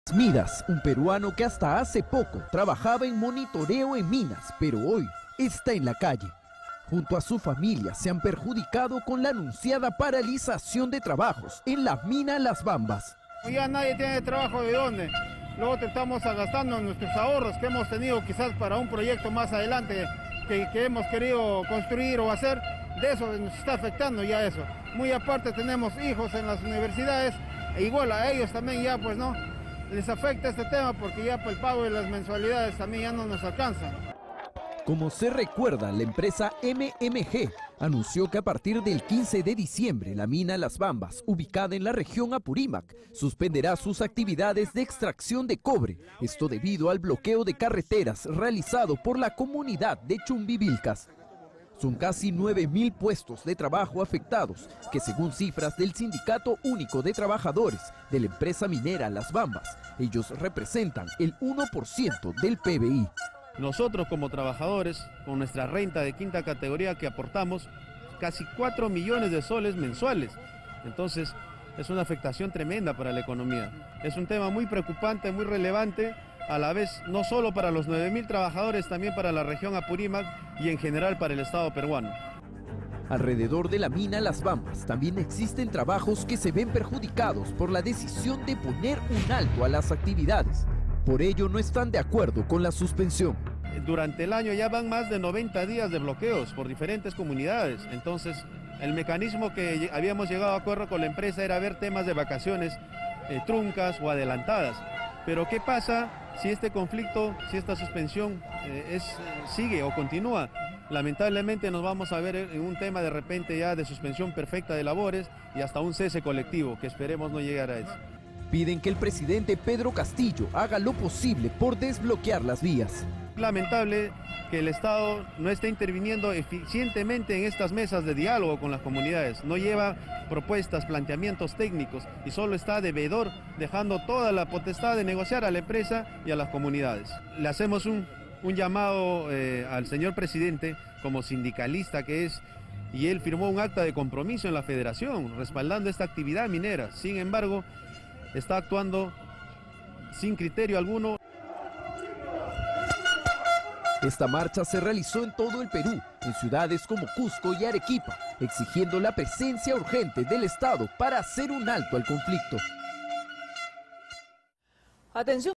Midas, un peruano que hasta hace poco trabajaba en monitoreo en minas, pero hoy está en la calle. Junto a su familia se han perjudicado con la anunciada paralización de trabajos en la mina Las Bambas. Ya nadie tiene trabajo de dónde. Luego estamos gastando nuestros ahorros que hemos tenido quizás para un proyecto más adelante que hemos querido construir o hacer. De eso nos está afectando ya eso. Muy aparte tenemos hijos en las universidades e igual a ellos también ya pues no les afecta este tema porque ya el pago de las mensualidades también ya no nos alcanza. Como se recuerda, la empresa MMG anunció que a partir del 15 de diciembre la mina Las Bambas, ubicada en la región Apurímac, suspenderá sus actividades de extracción de cobre. Esto debido al bloqueo de carreteras realizado por la comunidad de Chumbivilcas. Son casi 9.000 puestos de trabajo afectados, que según cifras del Sindicato Único de Trabajadores de la empresa minera Las Bambas, ellos representan el 1% del PBI. Nosotros como trabajadores, con nuestra renta de quinta categoría que aportamos, casi 4 millones de soles mensuales. Entonces, es una afectación tremenda para la economía. Es un tema muy preocupante, muy relevante, a la vez no solo para los 9.000 trabajadores, también para la región Apurímac y en general para el Estado peruano. Alrededor de la mina Las Bambas también existen trabajos que se ven perjudicados por la decisión de poner un alto a las actividades. Por ello no están de acuerdo con la suspensión. Durante el año ya van más de 90 días de bloqueos por diferentes comunidades. Entonces, el mecanismo que habíamos llegado a acuerdo con la empresa era ver temas de vacaciones truncas o adelantadas. Pero ¿qué pasa si este conflicto, si esta suspensión sigue o continúa? Lamentablemente nos vamos a ver en un tema de repente ya de suspensión perfecta de labores y hasta un cese colectivo, que esperemos no llegar a eso. Piden que el presidente Pedro Castillo haga lo posible por desbloquear las vías. Lamentable que el Estado no esté interviniendo eficientemente en estas mesas de diálogo con las comunidades. No lleva propuestas, planteamientos técnicos y solo está de veedor, dejando toda la potestad de negociar a la empresa y a las comunidades. Le hacemos un llamado al señor presidente como sindicalista que es, y él firmó un acta de compromiso en la federación respaldando esta actividad minera. Sin embargo, está actuando sin criterio alguno. Esta marcha se realizó en todo el Perú, en ciudades como Cusco y Arequipa, exigiendo la presencia urgente del Estado para hacer un alto al conflicto. Atención.